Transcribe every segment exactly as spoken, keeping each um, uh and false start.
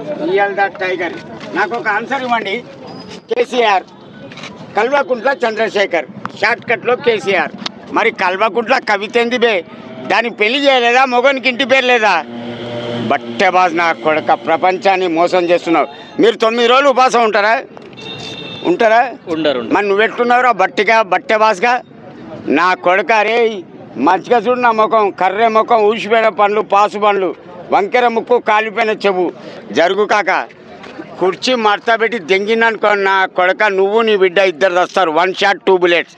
Real the tiger. నాకు ఒక answer ఇవ్వండి. కేసీఆర్, కల్వకుంట్ల చంద్రశేఖర్, షార్ట్ కట్లో కేసీఆర్. మరి కల్వకుంట్ల కవిత ఏంది బే? దాన్ని పెళ్లి చేయలేదా? మొగనికి ఇంటి పేరు లేదా? బట్టెబాజ్ నా కొడుక, ప్రపంచాన్ని మోసం చేస్తున్నావు. మీరు తొమ్మిది రోజులు ఉపాసం ఉంటారా? ఉంటారా? ఉండరు. మరి నువ్వెట్టున్నావురా బట్టిగా, బట్టెబాజ్గా నా కొడుక. రే మంచిగా చూడు నా ముఖం, కర్రె ముఖం, ఊసిపోయిన పండ్లు, పాసు పండ్లు, వంకెర ముక్కు, కాలిపోయిన చెవు. జరుగు కాక కుర్చీ మడత పెట్టి దెంగిననుకో నా కొడుక, నువ్వు నీ బిడ్డ ఇద్దరు వస్తారు. One shot two bullets.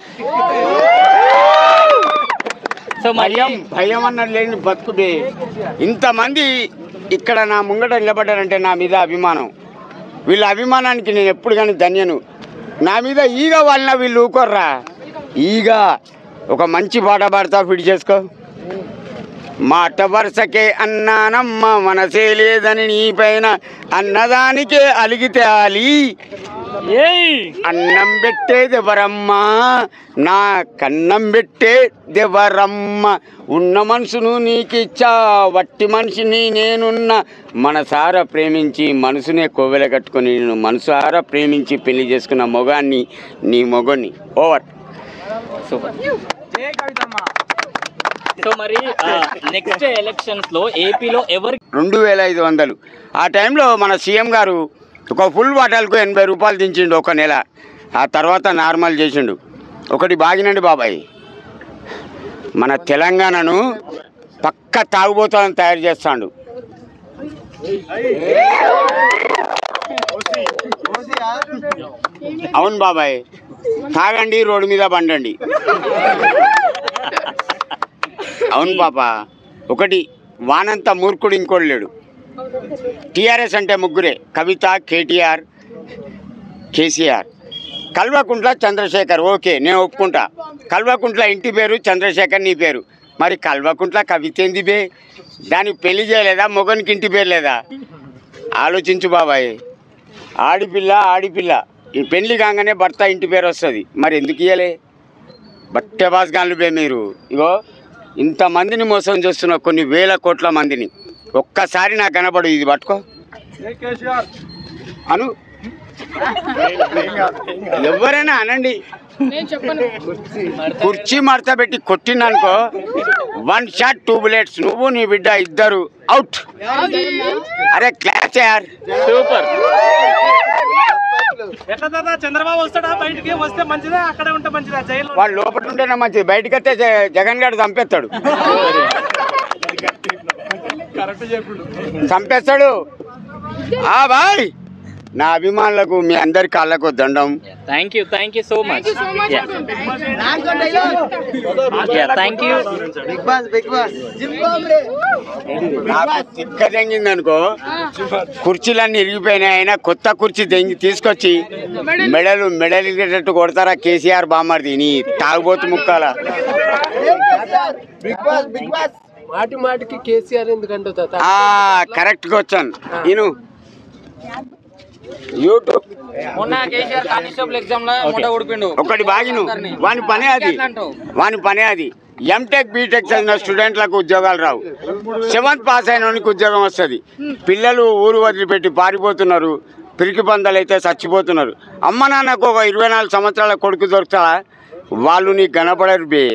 భయం భయం అన్నది లేని బతుకుబే. ఇంతమంది ఇక్కడ నా ముంగట నిలబడ్డారంటే నా మీద అభిమానం. వీళ్ళ అభిమానానికి నేను ఎప్పుడు కానీ ధన్యను. నా మీద ఈగ వాళ్ళ వీళ్ళు ఊకోర్రా. ఈగ ఒక మంచి పాట పాడతా, ఫిట్ చేసుకో. మాట వరుసకే అన్నానమ్మ మనసే లేదని నీ పైన అన్నదానికే అలిగితే అలి. అన్నం పెట్టేదెవరమ్మా, నా కన్నం పెట్టేదెవరమ్మ. ఉన్న మనసును నీకిచ్చా, వట్టి మనిషిని నేనున్న. మనసారా ప్రేమించి మనసునే కోవెల కట్టుకొని నేను మనసారా ప్రేమించి పెళ్లి చేసుకున్న మొగాన్ని నీ మొగని. ఓవర్. సూపర్. సో మరి నెక్స్ట్ ఎలక్షన్స్ లో ఏపీలో ఎవరు? రెండు వేల ఐదు వందలు ఆ టైంలో మన సీఎం గారు ఒక ఫుల్ బాటల్కు ఎనభై రూపాయలు దించిండు ఒక నెల. ఆ తర్వాత నార్మల్ చేసిండు. ఒకటి బాగినండి బాబాయ్, మన తెలంగాణను పక్క తాగుబోతాలను తయారు చేస్తాడు. అవును బాబాయ్, తాగండి, రోడ్డు మీద బండండి. అవును పాప. ఒకటి వానంతా మూర్ఖుడు ఇంకోటి లేడు. టీఆర్ఎస్ అంటే ముగ్గురే, Kavitha, KTR, KCR. Kalvakuntla Chandrashekar. Okay, నేను ఒప్పుకుంటా. కల్వకుంట్ల ఇంటి పేరు, చంద్రశేఖర్ నీ పేరు. మరి కల్వకుంట్ల కవిత ఏంది బే? దానికి పెళ్లి చేయలేదా? మొగనికి ఇంటి పేరు లేదా? ఆలోచించు బాబాయ్. ఆడిపిల్ల ఆడిపిల్ల ఈ పెళ్లి కాగానే భర్త ఇంటి పేరు వస్తుంది. మరి ఎందుకు ఇయ్యలే? బట్టెబాస్ గాన్లు బే మీరు. ఇగో ఇంతమందిని మోసం చేస్తున్న కొన్ని వేల కోట్ల మందిని. ఒక్కసారి నాకు కనబడు, ఇది పట్టుకో అను. ఎవరైనా అనండి. కుర్చీ మడత పెట్టి కొట్టిందనుకో, వన్ షాట్ టూ బుల్లెట్స్. నువ్వు నీ బిడ్డ ఇద్దరు అవుట్. అరే క్లాస్ యార్. సూపర్. చంద్రబాబు వస్తాడా? బయటికి వస్తే మంచిదా, అక్కడే ఉంటే మంచిదా? జైలు వాడు లోపల ఉంటేనే మంచిది, బయటకు వస్తే జగన్ గారు చంపేస్తాడు. చంపేస్తాడు. ఆ బాయ్, నా అభిమానులకు మీ అందరి కాళ్ళకు దండం. Thank you thank you so much. Thank you. నాకు తిక్క తెంగింది అనుకో, కుర్చీలన్నీ ఇరిగిపోయినాయి. అయినా కొత్త కుర్చీ తెంగి తీసుకొచ్చి మెడలు మెడలిగేటట్టు కొడతారా కేసీఆర్ బామ్మర్ది నీ తాగుబోతు ముక్కాల. మాటి మాటికి కేసీఆర్ ఎందుకంటే కరెక్ట్గా వచ్చాను నేను. యూట్యూబ్ ఒకటి బాగిను. వాని పనే అది, వాని పనే అది. ఎంటెక్ బీటెక్ చదివిన స్టూడెంట్లకు ఉద్యోగాలు రావు. సెవెంత్ పాస్ అయిన వానికి ఉద్యోగం వస్తుంది. పిల్లలు ఊరు వదిలిపెట్టి పారిపోతున్నారు. పిరికి పందలు అయితే చచ్చిపోతున్నారు. అమ్మ నాన్నకు ఒక ఇరవై నాలుగు సంవత్సరాల కొడుకు దొరుకుతారా? వాళ్ళు నీకు కనపడరు బే.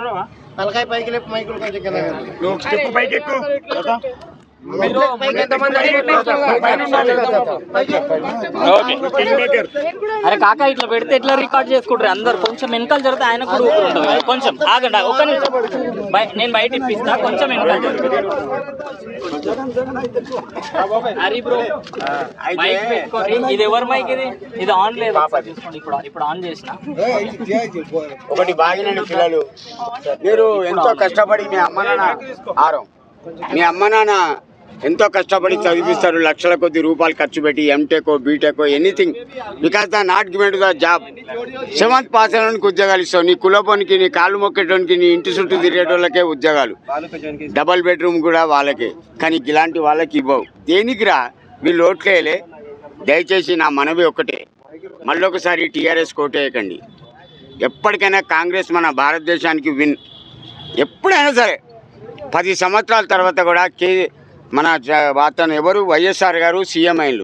అరే కాకా ఇట్లా పెడితే ఎట్లా రికార్డ్ చేసుకుంటారు అందరు? కొంచెం వెనకాల జరిగితే ఆయన కూడా ఊరుకుంటుంది. కొంచెం ఆగండి, ఒక నిమిషం. నేను బయట ఇప్పిస్తా, కొంచెం వెనకాల జరుగుతుంది. హరి బ్రో మైక్ పెట్టుకోండి. ఇది ఎవరి మైక్? ఇది ఇది ఆన్ లేదు. చూసుకోండి, ఇప్పుడు ఇప్పుడు ఆన్ చేసిన. ఒకటి బాగినండి పిల్లలు, మీరు ఎంతో కష్టపడి మీ అమ్మ నాన్న ఆరం మీ అమ్మ నాన్న ఎంతో కష్టపడి చదివిస్తారు. లక్షల కొద్ది రూపాయలు ఖర్చు పెట్టి ఎంటెకో బీటెకో anything, because the not given to the job. Seventh pass అయినోనికి ఉద్యోగాలు ఇస్తావు. నీ కులపోనికి, నీ కాళ్ళు మొక్కేటోనికి, నీ ఇంటి చుట్టూ తిరిగేటోళ్ళకే ఉద్యోగాలు. డబల్ బెడ్రూమ్ కూడా వాళ్ళకే. కానీ ఇలాంటి వాళ్ళకి ఇవ్వవు. దేనికిరా? వీళ్ళు ఓట్లేయలే. దయచేసి నా మనవి ఒక్కటే, మళ్ళొకసారి టీఆర్ఎస్ కోటేయకండి. ఎప్పటికైనా కాంగ్రెస్ మన భారతదేశానికి విన్. ఎప్పుడైనా సరే పది సంవత్సరాల తర్వాత కూడా కే మన జ- అతను ఎవరు వైఎస్ఆర్ గారు సీఎం అయిండు.